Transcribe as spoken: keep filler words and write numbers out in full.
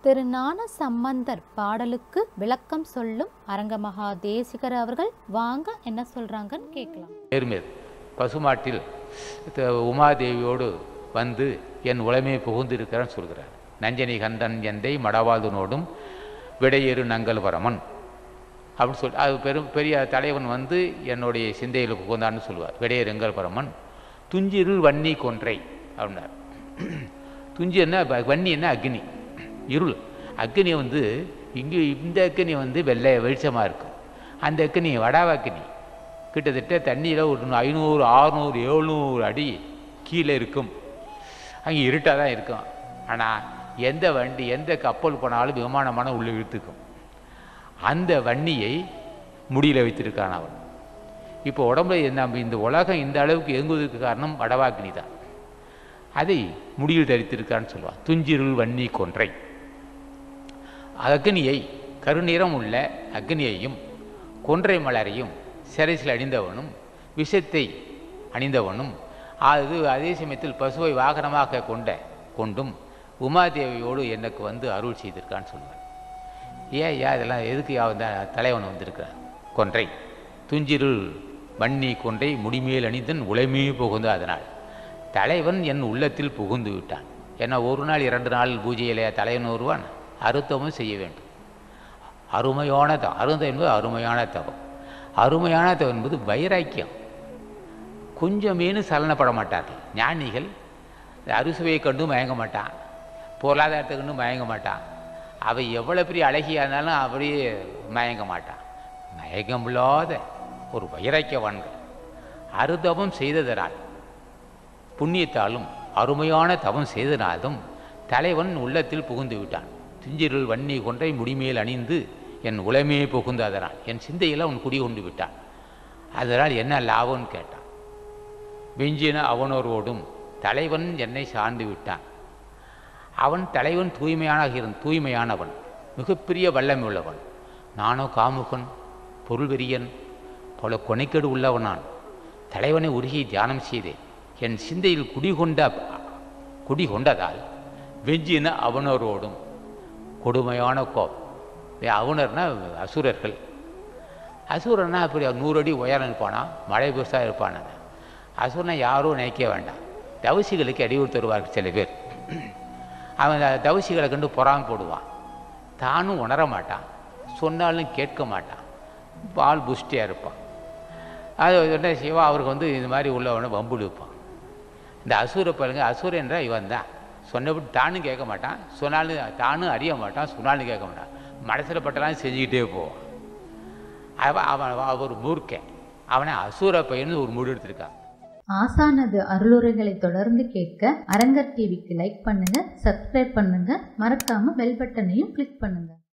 திரு ஞான சம்பந்தர் பாடலுக்கு விளக்கம் சொல்லும் அரங்கமகா தேசிகர் அவர்கள் வாங்க என்ன சொல்றாங்கன்னு கேட்கலாம். நேர்மேல் பசுமாட்டில் உமாதேவியோடு வந்து என் உளமையை புகுந்திருக்கிறான்னு சொல்கிறார். நஞ்சனி கந்தன் எந்தை மடவாதுனோடும் விடையேறு நங்கல் வரமன் அப்படின்னு சொல்லி அது பெரும் பெரிய தலைவன் வந்து என்னுடைய சிந்தையில் புகுந்தான்னு சொல்லுவார். விடையேறு எங்கல் வரமன் துஞ்சிருள் வன்னி கொன்றை அப்படின்னார். துஞ்சி என்ன வன்னி என்ன அக்னி, இருள். அக்னி வந்து இங்கே இந்த அக்னி வந்து வெள்ளை வெளிச்சமாக இருக்கும். அந்த அக்னி வடாவக்னி கிட்டத்தட்ட தண்ணியில் ஒரு ஐநூறு ஆறுநூறு எழுநூறு அடி கீழே இருக்கும். அங்கே இருட்டாக தான் இருக்கும். ஆனால் எந்த வண்டி எந்த கப்பல் போனாலும் விமானமான உள்ளே இழுத்துக்கும். அந்த வன்னியை முடியில் வைத்திருக்கான் அவன். இப்போ உடம்புல நம்ம இந்த உலகம் இந்த அளவுக்கு இயங்குவதற்கு காரணம் வடவாக்னி தான். அதை முடியில் தரித்திருக்கான்னு சொல்லுவான். துஞ்சிருள் வன்னி கொன்றை அக்னியை கருநிறம் உள்ள அக்னியையும் கொன்றை மலரையும் சிறைசில் அணிந்தவனும் விஷத்தை அணிந்தவனும் அது அதே சமயத்தில் பசுவை வாகனமாக கொண்ட கொண்டும் உமாதேவியோடு எனக்கு வந்து அருள் செய்திருக்கான்னு சொல்லுவார். ஏன் ஏன் இதெல்லாம் எதுக்கு யாவந்த தலைவன் வந்திருக்கிறார்? கொன்றை துஞ்சிருள் வன்னி கொன்றை முடிமேல் அணிந்தன் உழைமே புகுந்து அதனால் தலைவன் என் உள்ளத்தில் புகுந்து விட்டான். ஏன்னா ஒரு நாள் இரண்டு நாள் பூஜையிலே தலைவன் வருவான். அருத்தமும் செய்ய வேண்டும். அருமையான தவம். அருந்தம் என்பது அருமையான தவம். அருமையான தவம் என்பது வைராக்கியம். கொஞ்சமேனு சலனப்பட மாட்டார்கள் ஞானிகள். அறுசுவையை கண்டு மயங்க மாட்டான், பொருளாதாரத்தை கண்டு மயங்க மாட்டான். அவை எவ்வளோ பெரிய அழகியாக இருந்தாலும் அப்படியே மயங்க மாட்டான். மயக்கமில்லாத ஒரு வைராக்கியவான்கள். அருதவம் செய்ததனால் புண்ணியத்தாலும் அருமையான தவம் செய்தனாலும் தலைவன் உள்ளத்தில் புகுந்து விட்டான். துஞ்சிருள் வன்னி கொன்றை முடிமேல் அணிந்து என் உளமையை புகுந்து அதனால் என் சிந்தையில் அவன் குடி கொண்டு விட்டான். அதனால் என்ன லாபம்னு கேட்டான். வெஞ்சின அவனோரோடும் தலைவன் என்னை சார்ந்து விட்டான். அவன் தலைவன் தூய்மையான இருந்த தூய்மையானவன், மிகப்பெரிய வல்லமை உள்ளவன். நானோ காமுகன், பொருள்வெறியன், பல கொனைக்கேடு உள்ளவனான். தலைவனை உருகி தியானம் செய்தேன். என் சிந்தையில் குடிகொண்ட குடி கொண்டதால் வெஞ்சின அவனரோடும் கொடுமையான கோபம். அவனர்னா அசுரர்கள். அசுரன்னா அப்படி நூறு அடி உயரம் இருப்பானா, மழை பெருசாக இருப்பான. அசுரனை யாரும் நினைக்க வேண்டாம். தவசிகளுக்கு அடிவுறு தருவார்கள் சில பேர். அவன் தவசிகளை கண்டு பொறாம போடுவான். தானும் உணர மாட்டான், சொன்னாலும் கேட்க மாட்டான், பால் புஷ்டியாக இருப்பான். அது என்ன சிவா அவருக்கு வந்து இது மாதிரி உள்ளவனை வம்பு இழுப்பான். இந்த அசுர பாருங்க, அசுரன் என்றால் இவன் தான். சொன்னபடி தானும் கேட்க மாட்டான், சொன்னாலும் தானும் அறிய மாட்டான், சொன்னாலும் கேட்க மாட்டான். மனசில் பட்டெல்லாம் செஞ்சுக்கிட்டே போவான். அவன் அவன் ஒரு மூர்க்கன். அவனை அசுர பையன்னு ஒரு மூடு எடுத்திருக்கான். ஆசானது அருளுரைகளை தொடர்ந்து கேட்க அரங்கர் டிவிக்கு லைக் பண்ணுங்க, சப்ஸ்கிரைப் பண்ணுங்க, மறக்காம பெல் பட்டனையும் கிளிக் பண்ணுங்க.